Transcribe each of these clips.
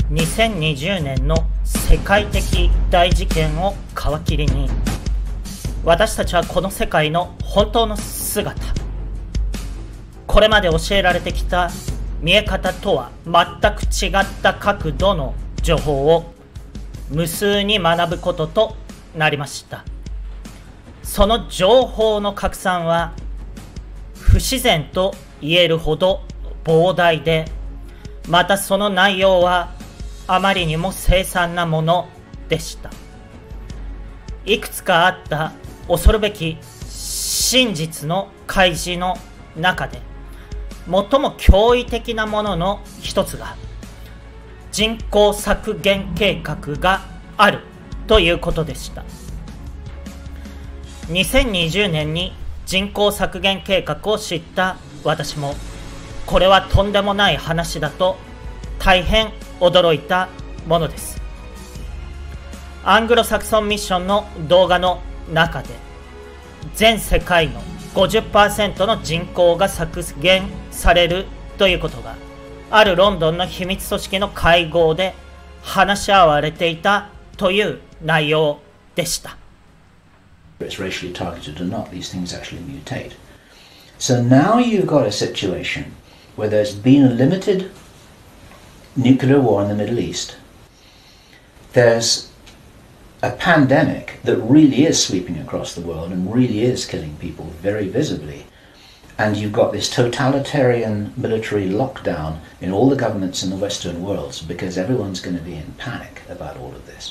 2020年の世界的大事件を皮切りに、私たちはこの世界の本当の姿、これまで教えられてきた見え方とは全く違った角度の情報を無数に学ぶこととなりました。その情報の拡散は不自然と言えるほど膨大で、またその内容はあまりにも凄惨なものでした。いくつかあった恐るべき真実の開示の中で、最も驚異的なものの一つが人口削減計画があるということでした。2020年に人口削減計画を知った私も、これはとんでもない話だと大変驚いたものです。アングロサクソンミッションの動画の中で、全世界の 50% の人口が削減されるということが、あるロンドンの秘密組織の会合で話し合われていたという内容でした。 It's racially targeted or not, these things actually mutate. So now you've got a situation where there's been a limited nuclear war in the Middle East. There's a pandemic that really is sweeping across the world and really is killing people very visibly. And you've got this totalitarian military lockdown in all the governments in the Western world because everyone's going to be in panic about all of this.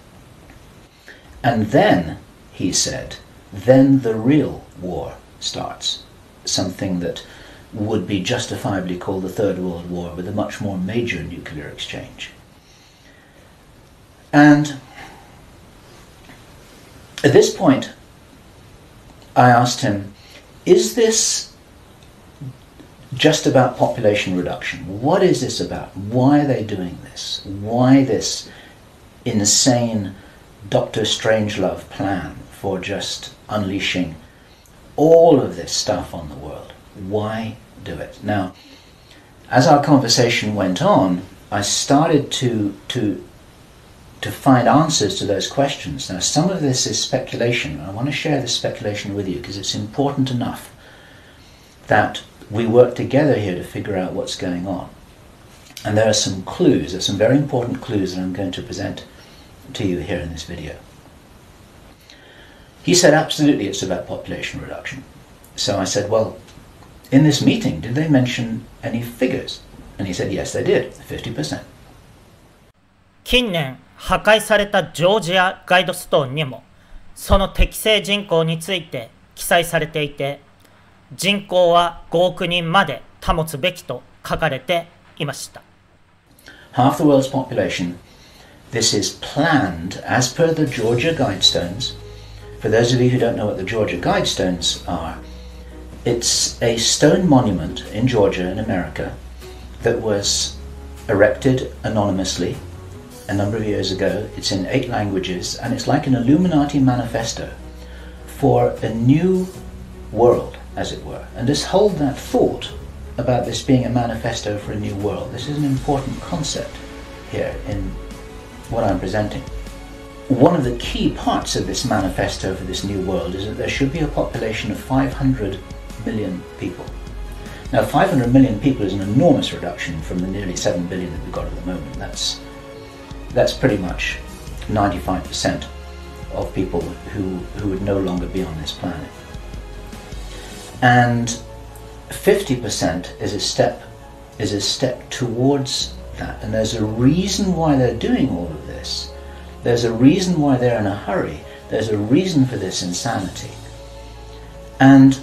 And then, he said, then the real war starts. Something that would be justifiably called the Third World War, with a much more major nuclear exchange. And at this point, I asked him, is this just about population reduction? What is this about? Why are they doing this? Why this insane Dr. Strangelove plan for just unleashing all of this stuff on the world? Why do it? Now, as our conversation went on, I started to find answers to those questions. Now, some of this is speculation. I want to share this speculation with you because it's important enough that we work together here to figure out what's going on. And there are some clues, there's some very important clues that I'm going to present to you here in this video. He said, absolutely, it's about population reduction. So I said, well, in this meeting, did they mention any figures? And he said, yes, they did, 50%. 近年破壊されたジョージアガイドストーンにもその適正人口について記載されていて、人口は5億人まで保つべきと書かれていました。 Half the world's population. This is planned as per the Georgia Guidestones. For those of you who don't know what the Georgia Guidestones are, it's a stone monument in Georgia in America that was erected anonymously a number of years ago. It's in 8 languages and it's like an Illuminati manifesto for a new world, as it were. And just hold that thought about this being a manifesto for a new world. This is an important concept here in what I'm presenting. One of the key parts of this manifesto for this new world is that there should be a population of 500 million people. Now, 500 million people is an enormous reduction from the nearly 7 billion that we've got at the moment. That's pretty much 95% of people who would no longer be on this planet. And 50% is a step towards that. And there's a reason why they're doing all of this. There's a reason why they're in a hurry. There's a reason for this insanity. And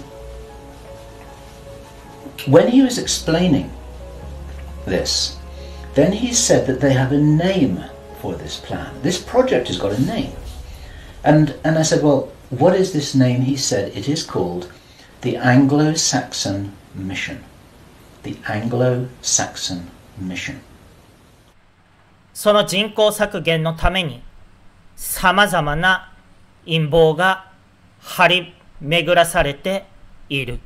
when he was explaining this, then he said that they have a name for this plan. This project has got a name. And I said, well, what is this name? He said, it is called the Anglo-Saxon Mission. The Anglo-Saxon Mission. その人口削減のためにさまざまな陰謀が張り巡らされている。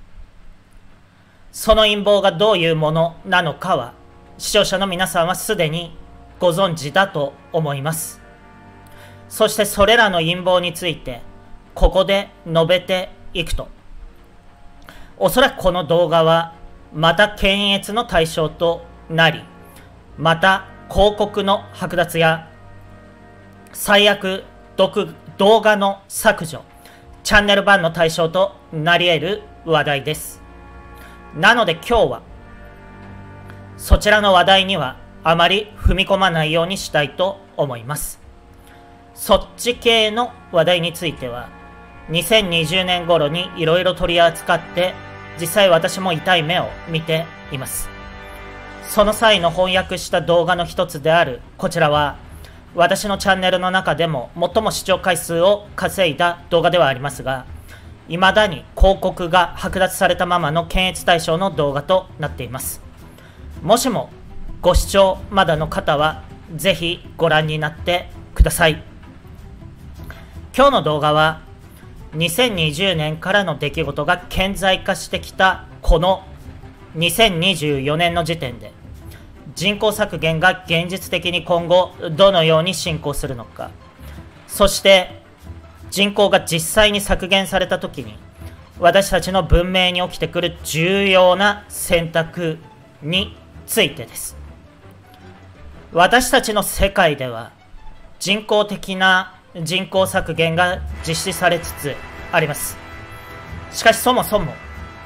その陰謀がどういうものなのかは視聴者の皆さんはすでにご存知だと思います。そしてそれらの陰謀についてここで述べていくと、おそらくこの動画はまた検閲の対象となり、また広告の剥奪や最悪動画の削除、チャンネルバンの対象となり得る話題です。なので今日はそちらの話題にはあまり踏み込まないようにしたいと思います。そっち系の話題については2020年頃にいろいろ取り扱って、実際私も痛い目を見ています。その際の翻訳した動画の一つであるこちらは、私のチャンネルの中でも最も視聴回数を稼いだ動画ではありますが、未だに広告が剥奪されたままの検閲対象の動画となっています。もしもご視聴まだの方はぜひご覧になってください。今日の動画は2020年からの出来事が顕在化してきたこの2024年の時点で、人口削減が現実的に今後どのように進行するのか、そして人口が実際に削減された時に私たちの文明に起きてくる重要な選択についてです。私たちの世界では人工的な人口削減が実施されつつあります。しかしそもそも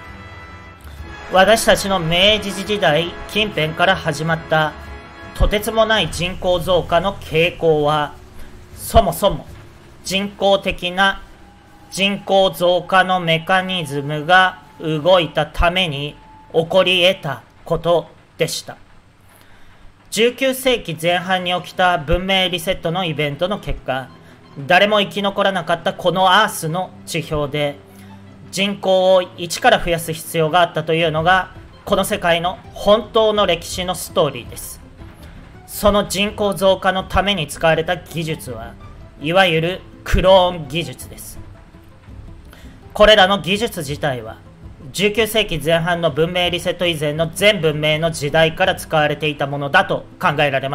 私たちの明治時代近辺から始まったとてつもない人口増加の傾向は、そもそも人工的な人口増加のメカニズムが動いたために起こり得たことでした。19世紀前半に起きた文明リセットのイベントの結果、誰も生き残らなかったこのアースの地表で人口を1から増やす必要があったというのが、この世界の本当の歴史のストーリーです。その人口増加のために使われた技術は、いわゆるクローン技術です。これらの技術自体は19世紀前半の文明リセット以前の全文明の時代から使われていたものだと考えられます。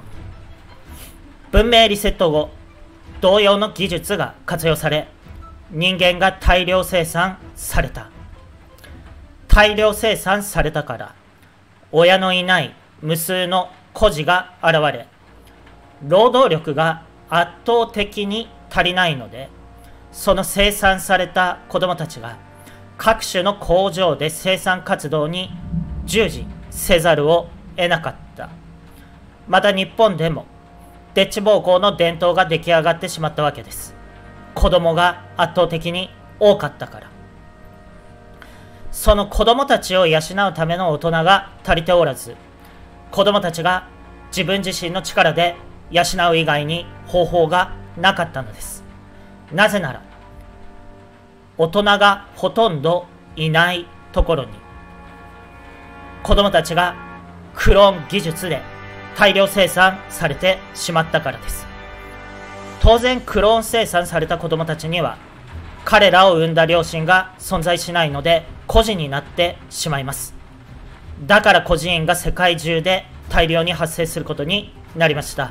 文明リセット後、同様の技術が活用され、人間が大量生産された。大量生産されたから、親のいない無数の孤児が現れ、労働力が圧倒的に足りないので、その生産された子どもたちが各種の工場で生産活動に従事せざるを得なかった。また日本でもでっち奉公の伝統が出来上がってしまったわけです。子供が圧倒的に多かったから。その子供たちを養うための大人が足りておらず、子供たちが自分自身の力で養う以外に方法がなかったのです。なぜなら、大人がほとんどいないところに、子供たちがクローン技術で大量生産されてしまったからです。当然クローン生産された子供たちには彼らを産んだ両親が存在しないので孤児になってしまいます。だから孤児院が世界中で大量に発生することになりました。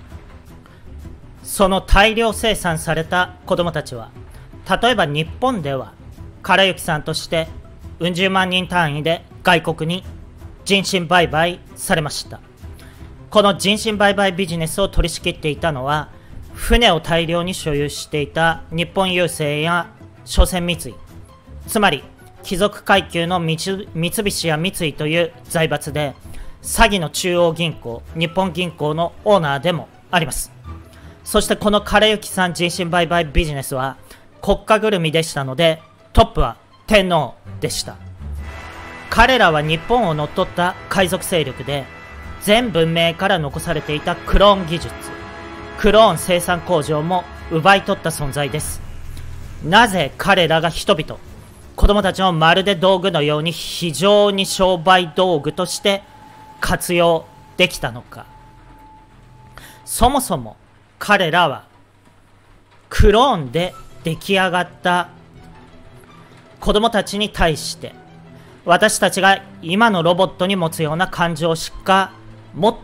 その大量生産された子供たちは、例えば日本では唐幸さんとしてうん十万人単位で外国に人身売買されました。この人身売買ビジネスを取り仕切っていたのは、船を大量に所有していた日本郵政や商船三井、つまり貴族階級の三菱や三井という財閥で、詐欺の中央銀行日本銀行のオーナーでもあります。そしてこの唐幸さん人身売買ビジネスは国家ぐるみでしたので、トップは天皇でした。彼らは日本を乗っ取った海賊勢力で、全文明から残されていたクローン技術、クローン生産工場も奪い取った存在です。なぜ彼らが人々、子供たちをまるで道具のように非常に商売道具として活用できたのか。そもそも彼らはクローンで出来上がった子供たちに対して、私たちが今のロボットに持つような感情しか持って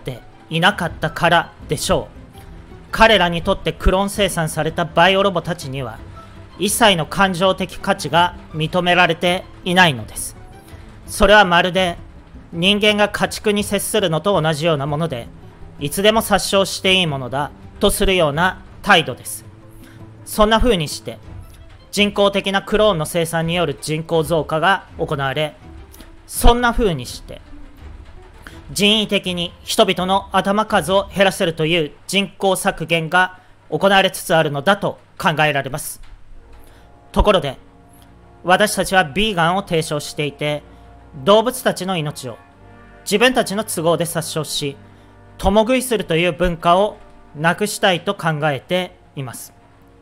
いなかったからでしょう。彼らにとってクローン生産されたバイオロボたちには一切の感情的価値が認められていないのです。それはまるで人間が家畜に接するのと同じようなもので、いつでも殺傷していいものだとするような態度です。そんな風にして人工的なクローンの生産による人口増加が行われ、そんな風にして人為的に人々の頭数を減らせるという人口削減が行われつつあるのだと考えられます。ところで私たちはビーガンを提唱していて、動物たちの命を自分たちの都合で殺傷し共食いするという文化をなくしたいと考えています。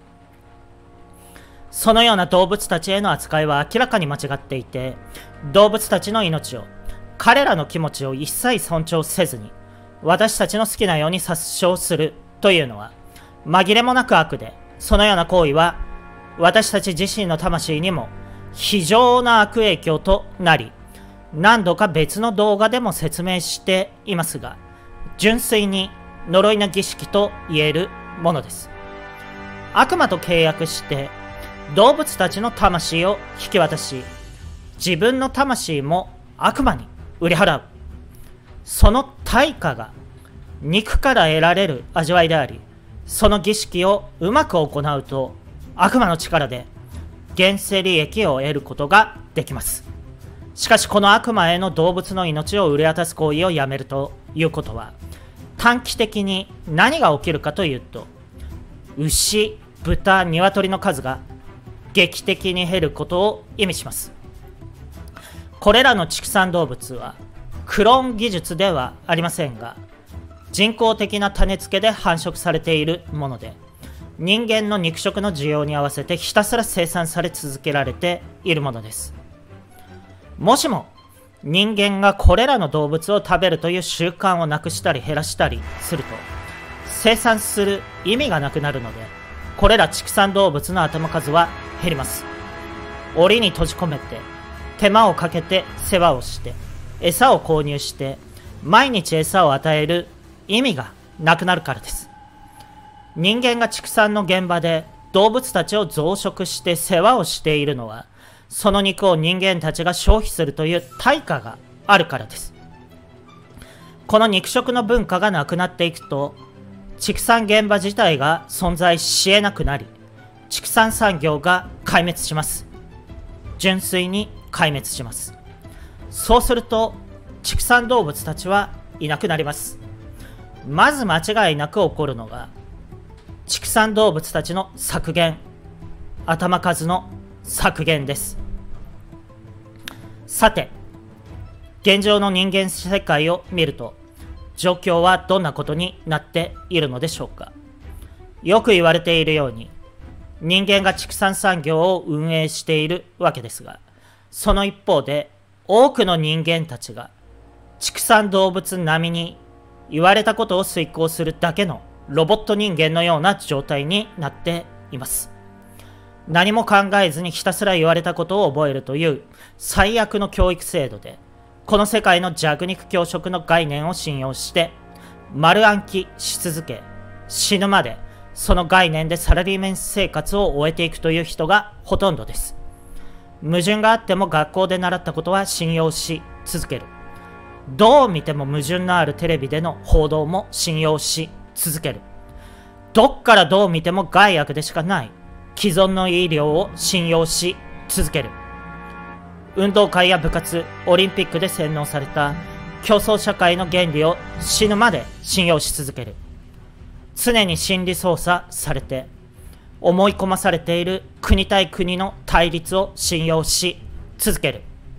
そのような動物たちへの扱いは明らかに間違っていて、動物たちの命を、彼らの気持ちを一切尊重せずに私たちの好きなように殺傷するというのは紛れもなく悪で、そのような行為は私たち自身の魂にも非常な悪影響となり、何度か別の動画でも説明していますが、純粋に呪いの儀式と言えるものです。悪魔と契約して動物たちの魂を引き渡し、自分の魂も悪魔に売り払う。その対価が肉から得られる味わいであり、その儀式をうまく行うと悪魔の力で現世利益を得ることができます。しかしこの悪魔への動物の命を売り渡す行為をやめるということは、短期的に何が起きるかというと、牛、豚、鶏の数が劇的に減ることを意味します。これらの畜産動物はクローン技術ではありませんが、人工的な種付けで繁殖されているもので、人間の肉食の需要に合わせてひたすら生産され続けられているものです。もしも人間がこれらの動物を食べるという習慣をなくしたり減らしたりすると、生産する意味がなくなるので、これら畜産動物の頭数は減ります。檻に閉じ込めて手間をかけて世話をして餌を購入して毎日餌を与える意味がなくなるからです。人間が畜産の現場で動物たちを増殖して世話をしているのは、その肉を人間たちが消費するという対価があるからです。この肉食の文化がなくなっていくと、畜産現場自体が存在し得なくなり、畜産産業が壊滅します。純粋に壊滅します。そうすると畜産動物たちはいなくなります。まず間違いなく起こるのが畜産動物たちの削減、頭数の削減です。さて、現状の人間世界を見ると状況はどんなことになっているのでしょうか。よく言われているように、人間が畜産産業を運営しているわけですが、その一方で多くの人間たちが畜産動物並みに言われたことを遂行するだけのロボット人間のような状態になっています。何も考えずにひたすら言われたことを覚えるという最悪の教育制度で、この世界の弱肉強食の概念を信用して丸暗記し続け、死ぬまでその概念でサラリーマン生活を終えていくという人がほとんどです。矛盾があっても学校で習ったことは信用し続ける。どう見ても矛盾のあるテレビでの報道も信用し続ける。どっからどう見ても害悪でしかない既存の医療を信用し続ける。運動会や部活、オリンピックで洗脳された競争社会の原理を死ぬまで信用し続ける。常に心理操作されて思い込まされている国対国の対立を信用し続ける。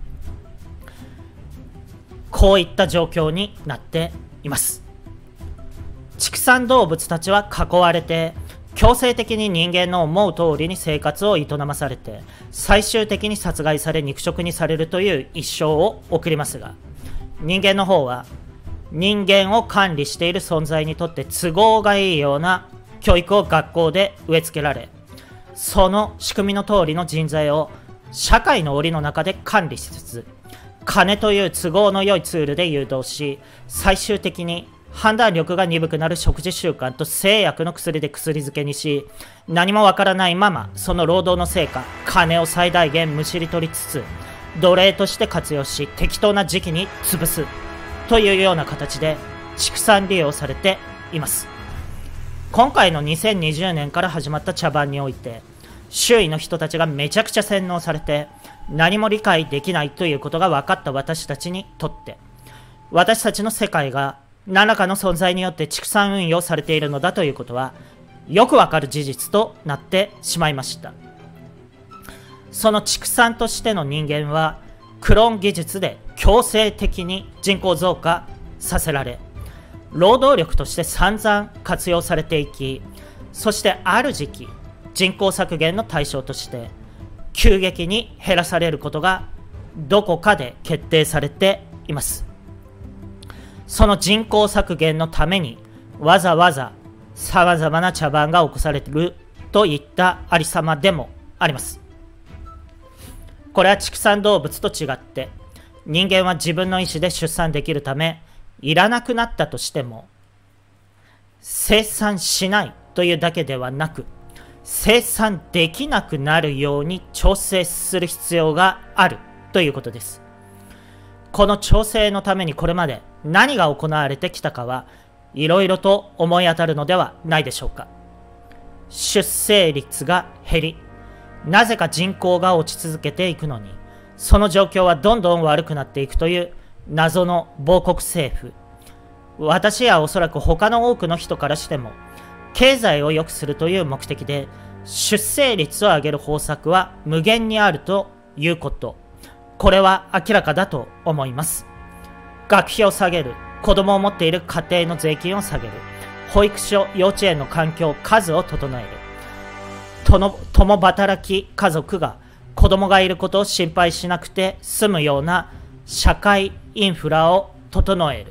こういった状況になっています。畜産動物たちは囲われて強制的に人間の思う通りに生活を営まされて、最終的に殺害され肉食にされるという一生を送りますが、人間の方は人間を管理している存在にとって都合がいいような教育を学校で植え付けられ、その仕組みの通りの人材を社会の檻の中で管理しつつ、金という都合の良いツールで誘導し、最終的に判断力が鈍くなる食事習慣と製薬の薬で薬漬けにし、何もわからないままその労働の成果、金を最大限むしり取りつつ奴隷として活用し、適当な時期に潰すというような形で畜産利用されています。今回の2020年から始まった茶番において、周囲の人たちがめちゃくちゃ洗脳されて何も理解できないということが分かった私たちにとって、私たちの世界が何らかの存在によって畜産運用されているのだということはよくわかる事実となってしまいました。その畜産としての人間はクローン技術で強制的に人口増加させられ、労働力として散々活用されていき、そしてある時期人口削減の対象として急激に減らされることがどこかで決定されています。その人口削減のためにわざわざさまざまな茶番が起こされるといったありさまでもあります。これは畜産動物と違って、人間は自分の意思で出産できるためいらなくなったとしても生産しないというだけではなく、生産できなくなるように調整する必要があるということです。この調整のためにこれまで何が行われてきたかはいろいろと思い当たるのではないでしょうか。出生率が減り、なぜか人口が落ち続けていくのに、その状況はどんどん悪くなっていくという謎の亡国政府。私やおそらく他の多くの人からしても、経済を良くするという目的で出生率を上げる方策は無限にあるということ、これは明らかだと思います。学費を下げる、子供を持っている家庭の税金を下げる、保育所、幼稚園の環境、数を整える、共働き家族が子供がいることを心配しなくて済むような社会インフラを整える。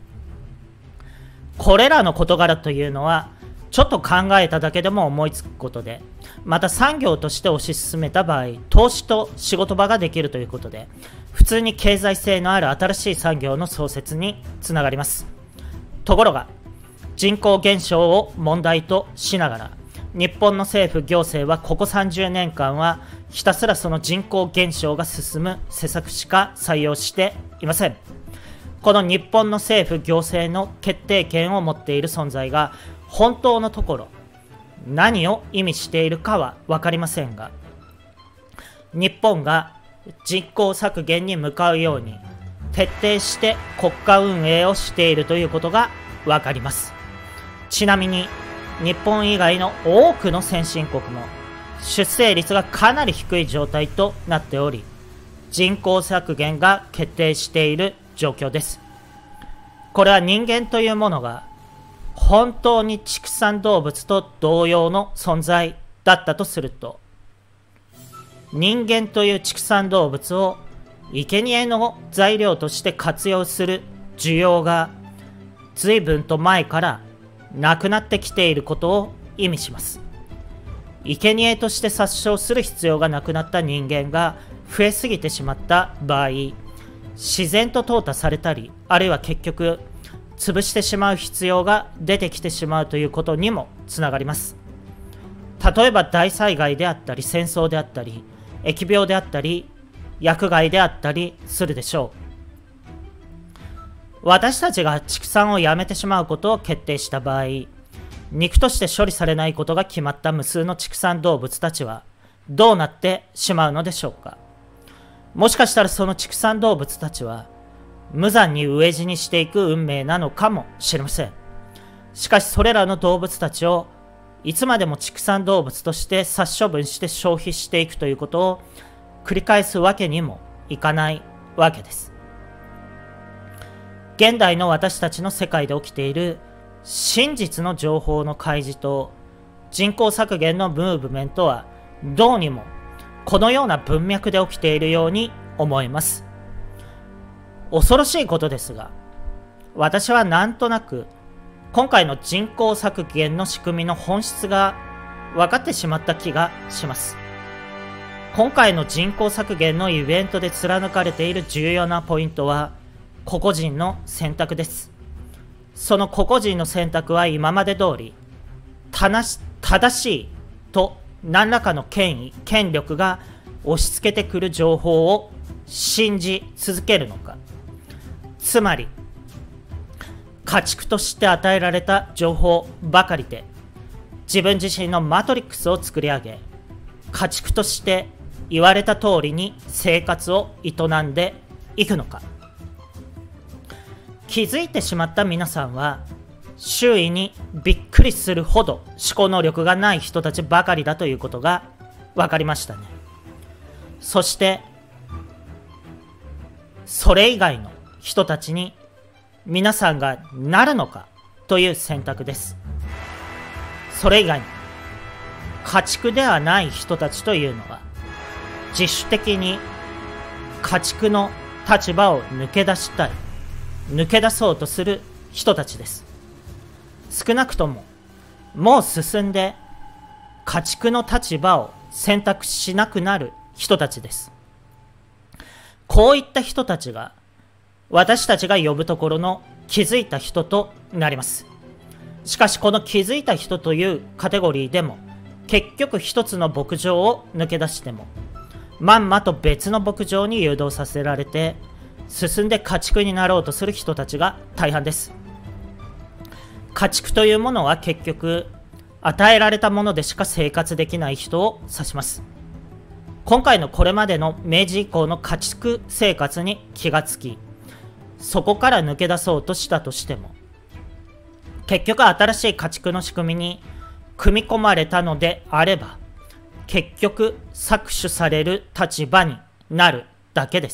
これらの事柄というのはちょっと考えただけでも思いつくことで、また産業として推し進めた場合、投資と仕事場ができるということで、普通に経済性のある新しい産業の創設につながります。ところが、人口減少を問題としながら、日本の政府行政はここ30年間はひたすらその人口減少が進む施策しか採用していません。この日本の政府行政の決定権を持っている存在が本当のところ何を意味しているかは分かりませんが、日本が人口削減に向かうように徹底して国家運営をしているということが分かります。ちなみに日本以外の多くの先進国も出生率がかなり低い状態となっており、人口削減が決定している状況です。これは人間というものが本当に畜産動物と同様の存在だったとすると、人間という畜産動物を生贄の材料として活用する需要が随分と前からなくなってきていることを意味します。生贄として殺傷する必要がなくなった人間が増えすぎてしまった場合、自然と淘汰されたり、あるいは結局潰してしまう必要が出てきてしまうということにもつながります。例えば大災害であったり、戦争であったり、疫病であったり、薬害であったりするでしょう。私たちが畜産をやめてしまうことを決定した場合、肉として処理されないことが決まった無数の畜産動物たちはどうなってしまうのでしょうか。もしかしたらその畜産動物たちは無残に飢え死にしていく運命なのかもしれません。しかしそれらの動物たちをいつまでも畜産動物として殺処分して消費していくということを繰り返すわけにもいかないわけです。現代の私たちの世界で起きている真実の情報の開示と人口削減のムーブメントはどうにもこのような文脈で起きているように思えます。恐ろしいことですが、私はなんとなく今回の人口削減の仕組みの本質が分かってしまった気がします。今回の人口削減のイベントで貫かれている重要なポイントは個々人の選択です。 その個々人の選択は今まで通り正しいと何らかの権威、権力が押し付けてくる情報を信じ続けるのか、つまり家畜として与えられた情報ばかりで自分自身のマトリックスを作り上げ、家畜として言われた通りに生活を営んでいくのか。気づいてしまった皆さんは周囲にびっくりするほど思考能力がない人たちばかりだということが分かりましたね。そしてそれ以外の人たちに皆さんがなるのかという選択です。それ以外に家畜ではない人たちというのは自主的に家畜の立場を抜け出したい、抜け出そうとする人たちです。少なくとももう進んで家畜の立場を選択しなくなる人たちです。こういった人たちが私たちが呼ぶところの気づいた人となります。しかしこの気づいた人というカテゴリーでも結局一つの牧場を抜け出してもまんまと別の牧場に誘導させられて進んで家畜になろうとする人たちが大半です。家畜というものは結局与えられたものでしか生活できない人を指します。今回のこれまでの明治以降の家畜生活に気がつき、そこから抜け出そうとしたとしても結局新しい家畜の仕組みに組み込まれたのであれば結局搾取される立場になるだけです。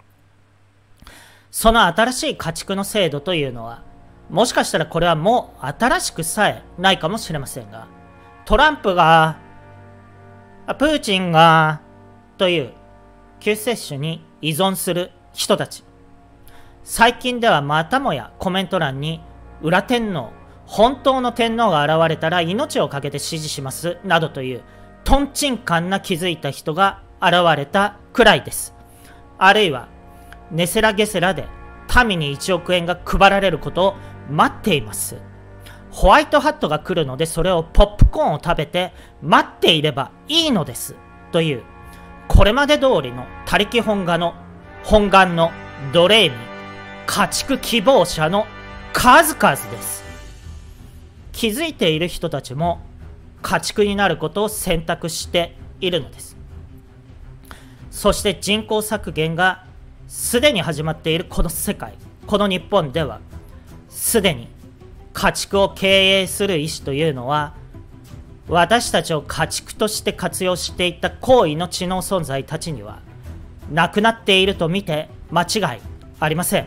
その新しい家畜の制度というのはもしかしたらこれはもう新しくさえないかもしれませんが、トランプがプーチンがという救世主に依存する人たち、最近ではまたもやコメント欄に裏天皇、本当の天皇が現れたら命を懸けて支持しますなどというトンチンカンな気づいた人が現れたくらいです。あるいはネセラゲセラで民に1億円が配られることを待っています。ホワイトハットが来るのでそれをポップコーンを食べて待っていればいいのですというこれまで通りの他力本願の奴隷民、家畜希望者の数々です。気づいている人たちも家畜になることを選択しているのです。そして人口削減がすでに始まっているこの世界、この日本ではすでに家畜を経営する意思というのは私たちを家畜として活用していった高位の知能存在たちにはなくなっていると見て間違いありません。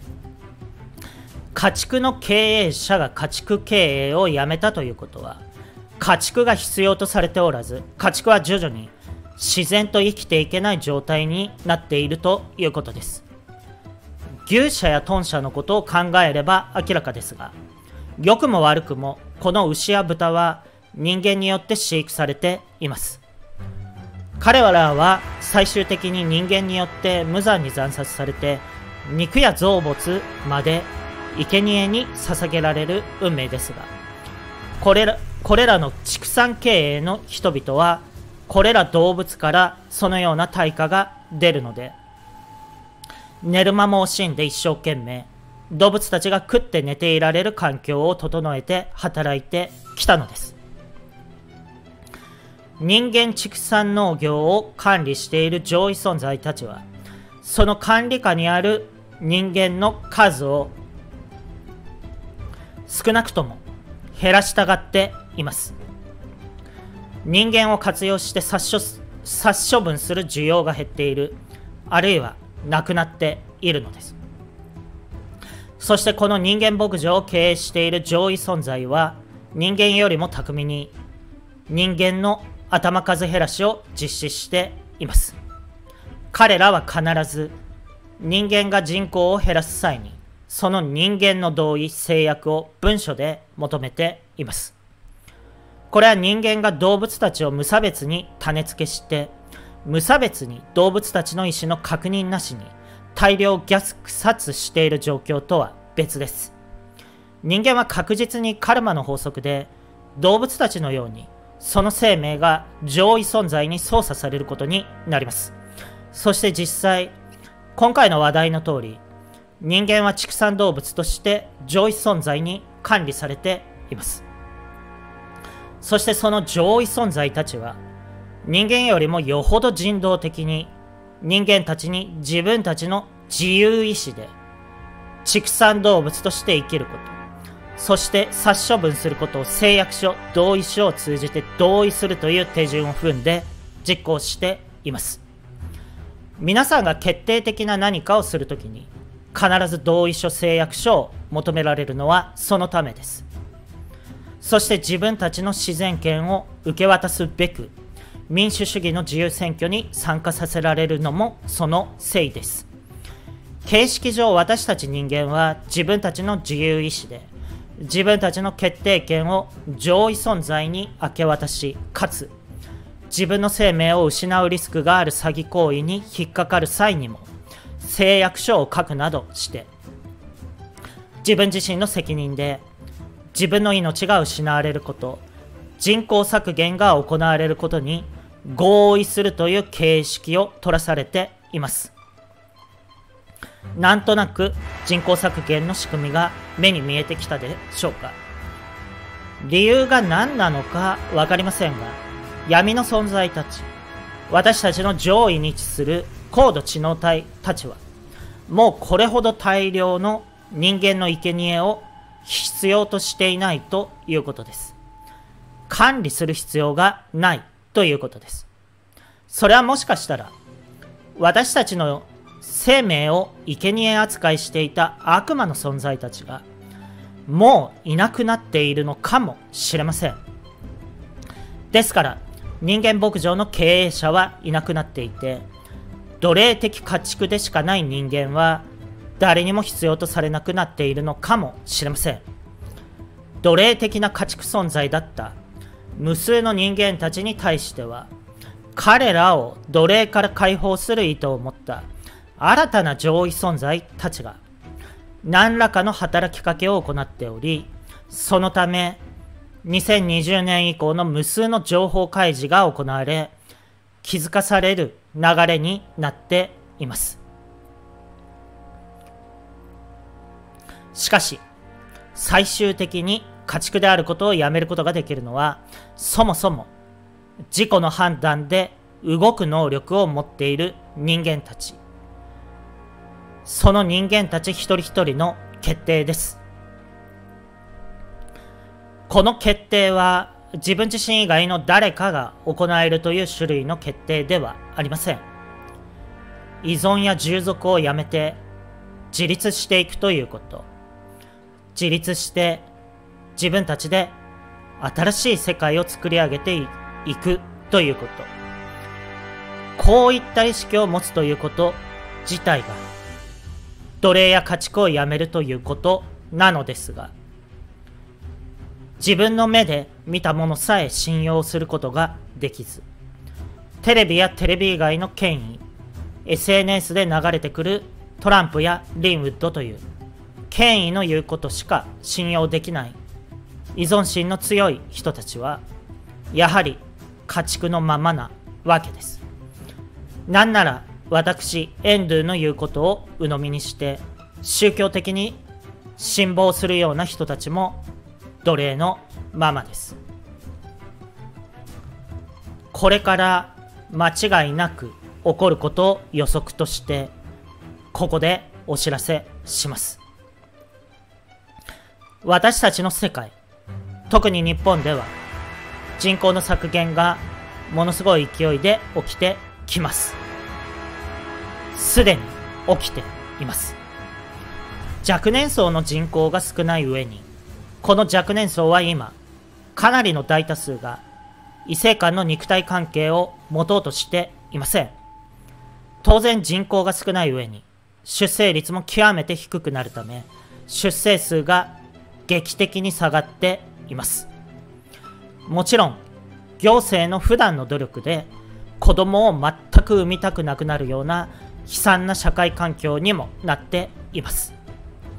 家畜の経営者が家畜経営をやめたということは家畜が必要とされておらず、家畜は徐々に自然と生きていけない状態になっているということです。牛舎や豚舎のことを考えれば明らかですが、良くも悪くもこの牛や豚は人間によって飼育されています。彼らは最終的に人間によって無残に惨殺されて肉や臓物まで生贄に捧げられる運命ですが、これらの畜産経営の人々はこれら動物からそのような対価が出るので、寝る間も惜しんで一生懸命動物たちが食って寝ていられる環境を整えて働いてきたのです。人間畜産農業を管理している上位存在たちはその管理下にある人間の数を少なくとも減らしたがっています。人間を活用して殺処分する需要が減っている、あるいはなくなっているのです。そしてこの人間牧場を経営している上位存在は人間よりも巧みに人間の頭数減らしを実施しています。彼らは必ず人間が人口を減らす際にその人間の同意、制約を文書で求めています。これは人間が動物たちを無差別に種付けして無差別に動物たちの意思の確認なしに大量虐殺している状況とは別です。 人間は確実にカルマの法則で動物たちのようにその生命が上位存在に操作されることになります。そして実際、今回の話題の通り、人間は畜産動物として上位存在に管理されています。そしてその上位存在たちは人間よりもよほど人道的に人間たちに自分たちの自由意志で畜産動物として生きること、そして殺処分することを誓約書、同意書を通じて同意するという手順を踏んで実行しています。皆さんが決定的な何かをするときに必ず同意書、誓約書を求められるのはそのためです。そして自分たちの自然権を受け渡すべく民主主義の自由選挙に参加させられるのもそのせいです。形式上、私たち人間は自分たちの自由意志で自分たちの決定権を上位存在に明け渡し、かつ自分の生命を失うリスクがある詐欺行為に引っかかる際にも誓約書を書くなどして自分自身の責任で自分の命が失われること、人口削減が行われることに合意するという形式を取らされています。なんとなく人口削減の仕組みが目に見えてきたでしょうか。理由が何なのか分かりませんが、闇の存在たち、私たちの上位に位置する高度知能体たちはもうこれほど大量の人間の生贄を必要としていないということです。管理する必要がないということです。それはもしかしたら私たちの生命を生贄扱いしていた悪魔の存在たちがもういなくなっているのかもしれません。ですから人間牧場の経営者はいなくなっていて、奴隷的家畜でしかない人間は誰にも必要とされなくなっているのかもしれません。奴隷的な家畜存在だった無数の人間たちに対しては、彼らを奴隷から解放する意図を持った新たな上位存在たちが何らかの働きかけを行っており、そのため2020年以降の無数の情報開示が行われ、気づかされる流れになっています。しかし最終的に家畜であることをやめることができるのは、そもそも自己の判断で動く能力を持っている人間たち、その人間たち一人一人の決定です。この決定は自分自身以外の誰かが行えるという種類の決定ではありません。依存や従属をやめて自立していくということ、自立して自分たちで新しい世界を作り上げていくということ、こういった意識を持つということ自体が奴隷や家畜をやめるということなのですが、自分の目で見たものさえ信用することができず、テレビやテレビ以外の権威、SNS で流れてくるトランプやリンウッドという権威の言うことしか信用できない依存心の強い人たちはやはり家畜のままなわけです。なんなら私エンドゥの言うことを鵜呑みにして宗教的に信望するような人たちも奴隷のままです。これから間違いなく起こることを予測としてここでお知らせします。私たちの世界、特に日本では人口の削減がものすごい勢いで起きてきます。すでに起きています。若年層の人口が少ない上に、この若年層は今かなりの大多数が異性間の肉体関係を持とうとしていません。当然人口が少ない上に出生率も極めて低くなるため、出生数が劇的に下がっています。もちろん行政の普段の努力で子供を全く産みたくなくなるような悲惨な社会環境にもなっています。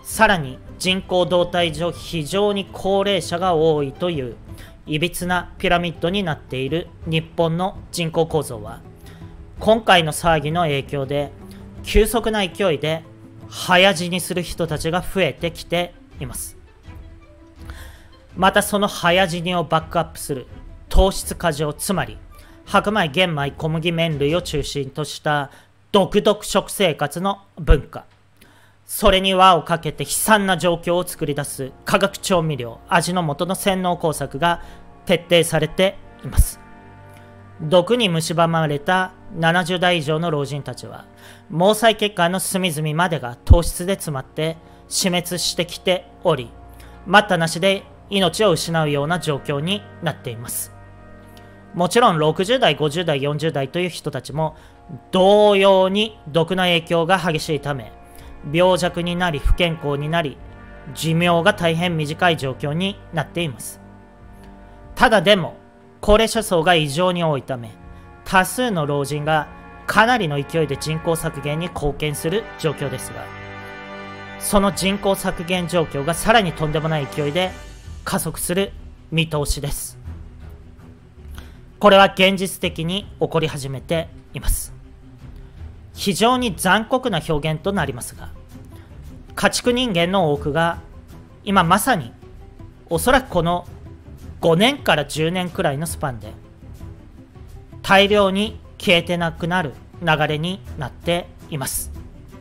さらに人口動態上非常に高齢者が多いといういびつなピラミッドになっている日本の人口構造は、今回の騒ぎの影響で急速な勢いで早死にする人たちが増えてきています。またその早死にをバックアップする糖質過剰、つまり白米、玄米、小麦、麺類を中心とした独々食生活の文化、それに輪をかけて悲惨な状況を作り出す化学調味料、味の素の洗脳工作が徹底されています。毒に蝕まれた70代以上の老人たちは、毛細血管の隅々までが糖質で詰まって死滅してきており、待ったなしで命を失うような状況になっています。もちろん60代、50代、40代という人たちも同様に毒の影響が激しいため、病弱になり不健康になり、寿命が大変短い状況になっています。ただでも高齢者層が異常に多いため、多数の老人がかなりの勢いで人口削減に貢献する状況ですが、その人口削減状況がさらにとんでもない勢いで加速する見通しです。これは現実的に起こり始めています。非常に残酷な表現となりますが、家畜人間の多くが今まさにおそらくこの5年から10年くらいのスパンで大量に消えてなくなる流れになっています。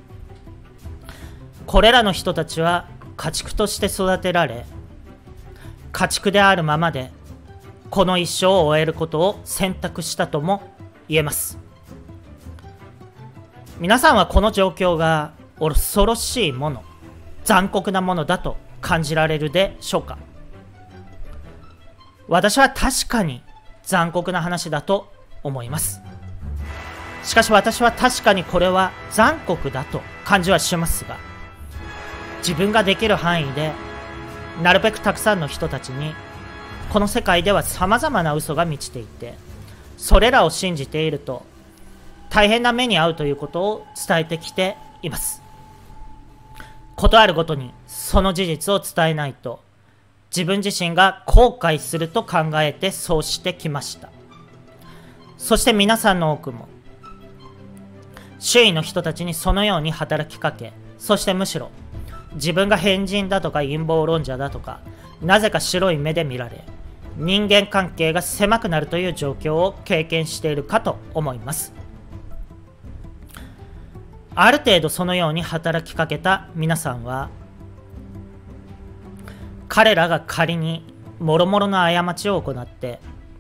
これらの人たちは家畜として育てられ、家畜であるままでこの一生を終えることを選択したとも言えます。皆さんはこの状況が恐ろしいもの、残酷なものだと感じられるでしょうか。私は確かに残酷な話だと思います。しかし私は確かにこれは残酷だと感じはしますが、自分ができる範囲でなるべくたくさんの人たちに、この世界では様々な嘘が満ちていて、それらを信じていると大変な目に遭うということを伝えてきています。ことあるごとにその事実を伝えないと自分自身が後悔すると考えてそうしてきました。そして皆さんの多くも周囲の人たちにそのように働きかけ、そしてむしろ自分が変人だとか陰謀論者だとか、なぜか白い目で見られ、人間関係が狭くなるという状況を経験しているかと思います。ある程度そのように働きかけた皆さんは、彼らが仮に諸々の過ちを行って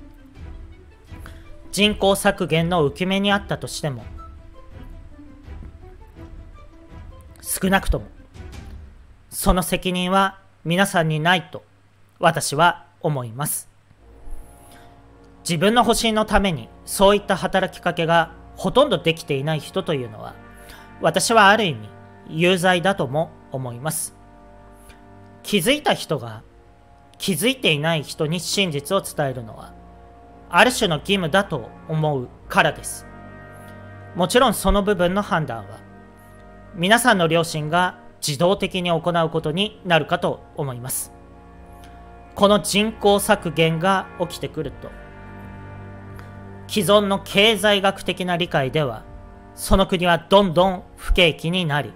人口削減の浮き目にあったとしても、少なくともその責任は皆さんにないと私は思います。自分の保身のためにそういった働きかけがほとんどできていない人というのは、私はある意味有罪だとも思います。気づいた人が気づいていない人に真実を伝えるのはある種の義務だと思うからです。もちろんその部分の判断は皆さんの良心が自動的に行うことになるかと思います。この人口削減が起きてくると、既存の経済学的な理解ではその国はどんどん不景気になり、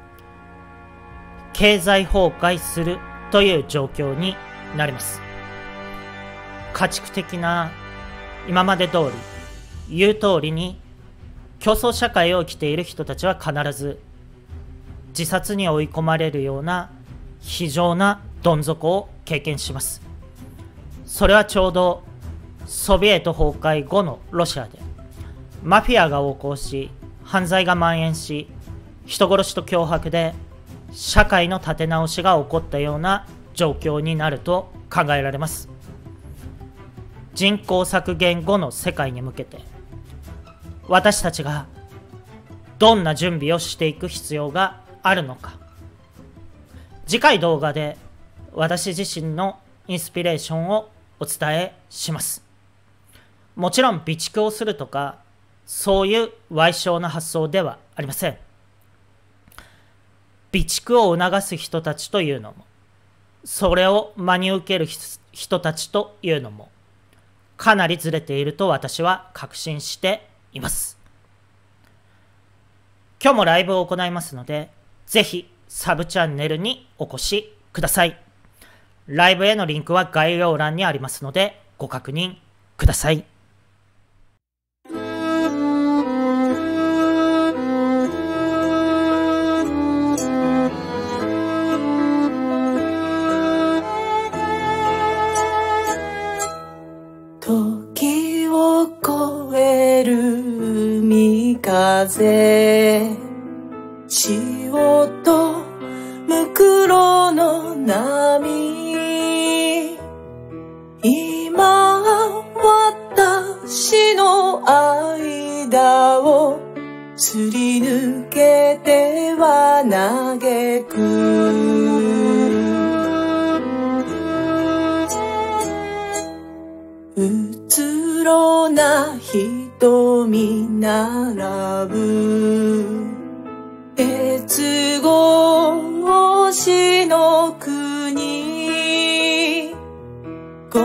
経済崩壊するという状況になります。家畜的な今まで通り、言う通りに競争社会を生きている人たちは必ず自殺に追い込まれるような非常などん底を経験します。それはちょうどソビエト崩壊後のロシアでマフィアが横行し、犯罪が蔓延し、人殺しと脅迫で社会の立て直しが起こったような状況になると考えられます。人口削減後の世界に向けて私たちがどんな準備をしていく必要があるのか、次回動画で私自身のインスピレーションをお伝えします。もちろん備蓄をするとかそういう歪小な発想ではありません。 備蓄を促す人たちというのも、それを真に受ける人たちというのも、かなりずれていると私は確信しています。今日もライブを行いますので、ぜひサブチャンネルにお越しください。ライブへのリンクは概要欄にありますので、ご確認ください。 時を越える海風、潮とむくろの波、今私の間をすり抜けては嘆く、うつろな瞳並ぶ鉄格子の国、傲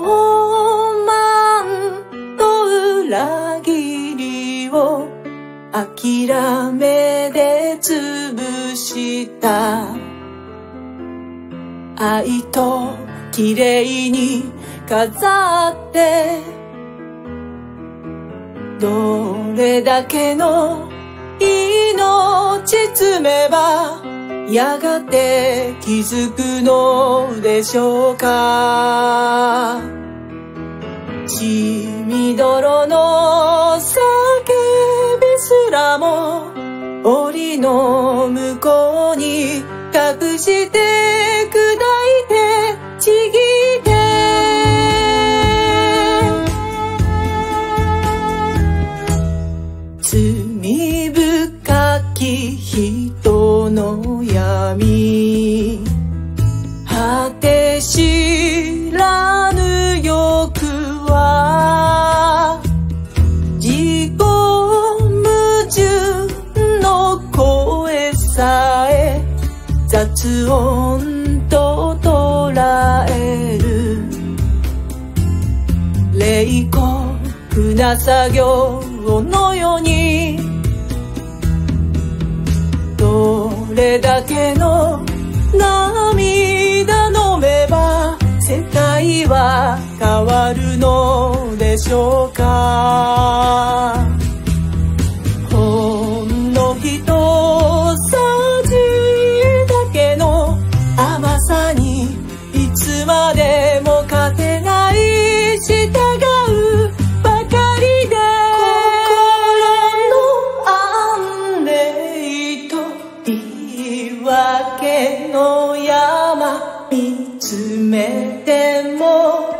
慢と裏切りを諦めで潰した愛と綺麗に飾って、どれだけの命詰めばやがて気づくのでしょうか。血みどろの叫びすらも檻の向こうに隠して砕いてちぎって罪深き人の闇、果て知らぬ欲は自己矛盾の声さえ雑音と捉える、冷酷な作業のように、どれだけの涙飲めば世界は変わるのでしょうか。ほんのひとさじだけの甘さにいつまでも勝てない従うばかりで、心の安寧と言い訳の山見つめても